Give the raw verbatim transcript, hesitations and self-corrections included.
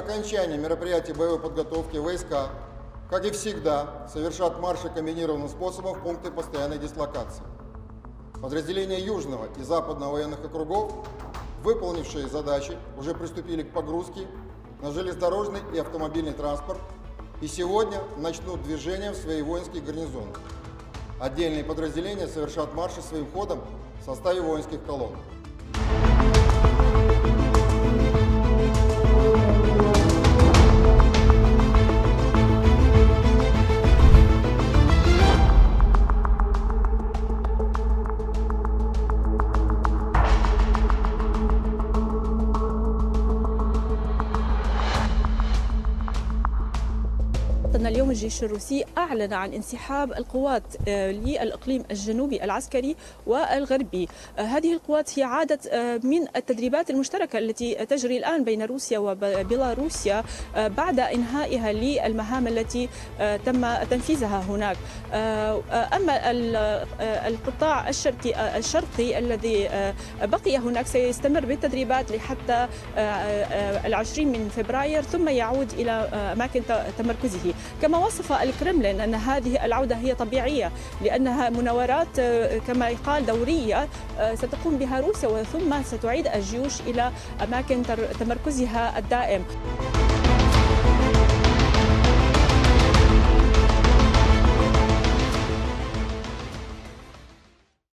окончания мероприятий боевой подготовки войска, как и всегда, совершат марши комбинированным способом в пункты постоянной дислокации. Подразделения Южного и Западного военных округов, выполнившие задачи, уже приступили к погрузке на железнодорожный и автомобильный транспорт и сегодня начнут движение в свои воинские гарнизоны. Отдельные подразделения совершат марши своим ходом в составе воинских колонн. اليوم الجيش الروسي أعلن عن انسحاب القوات للإقليم الجنوبي العسكري والغربي. هذه القوات هي عادت من التدريبات المشتركة التي تجري الآن بين روسيا وبيلاروسيا بعد إنهائها للمهام التي تم تنفيذها هناك. أما القطاع الشرقي الشرقي الذي بقي هناك سيستمر بالتدريبات لحتى العشرين من فبراير ثم يعود إلى أماكن تمركزه. كما وصف الكرملين أن هذه العودة هي طبيعية لأنها مناورات كما يقال دورية ستقوم بها روسيا ثم ستعيد الجيوش إلى أماكن تمركزها الدائم.